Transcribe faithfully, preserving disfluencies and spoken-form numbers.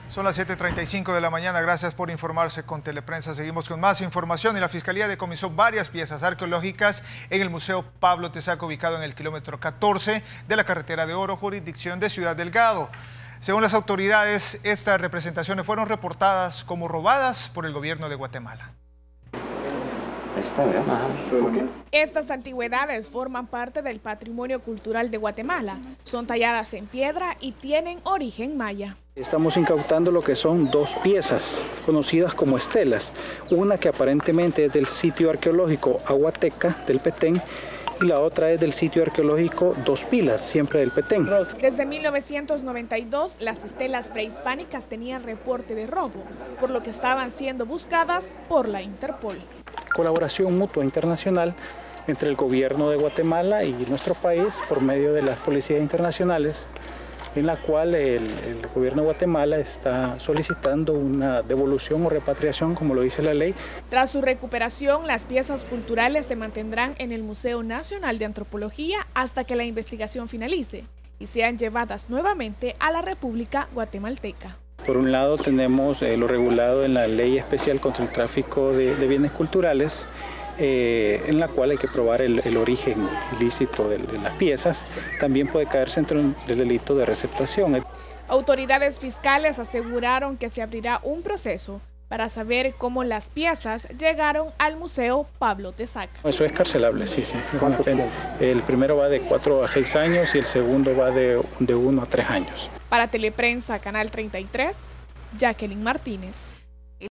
Son las siete treinta y cinco de la mañana, gracias por informarse con Teleprensa. Seguimos con más información y la Fiscalía decomisó varias piezas arqueológicas en el Museo Pablo Tesaca, ubicado en el kilómetro catorce de la Carretera de Oro, jurisdicción de Ciudad Delgado. Según las autoridades, estas representaciones fueron reportadas como robadas por el gobierno de Guatemala. Está bien. ¿Por qué? Estas antigüedades forman parte del patrimonio cultural de Guatemala. Son talladas en piedra y tienen origen maya. Estamos incautando lo que son dos piezas conocidas como estelas. Una que aparentemente es del sitio arqueológico Aguateca del Petén y la otra es del sitio arqueológico Dos Pilas, siempre del Petén. Desde mil novecientos noventa y dos, las estelas prehispánicas tenían reporte de robo, por lo que estaban siendo buscadas por la Interpol. Colaboración mutua internacional entre el gobierno de Guatemala y nuestro país por medio de las policías internacionales, en la cual el, el gobierno de Guatemala está solicitando una devolución o repatriación, como lo dice la ley. Tras su recuperación, las piezas culturales se mantendrán en el Museo Nacional de Antropología hasta que la investigación finalice y sean llevadas nuevamente a la República Guatemalteca. Por un lado tenemos eh, lo regulado en la Ley Especial contra el Tráfico de, de Bienes Culturales, eh, en la cual hay que probar el, el origen ilícito de, de las piezas. También puede caerse entre el delito de receptación. Autoridades fiscales aseguraron que se abrirá un proceso para saber cómo las piezas llegaron al Museo Pablo Tesaca. Eso es carcelable, sí, sí. El primero va de cuatro a seis años y el segundo va de, de uno a tres años. Para Teleprensa, Canal treinta y tres, Jacqueline Martínez.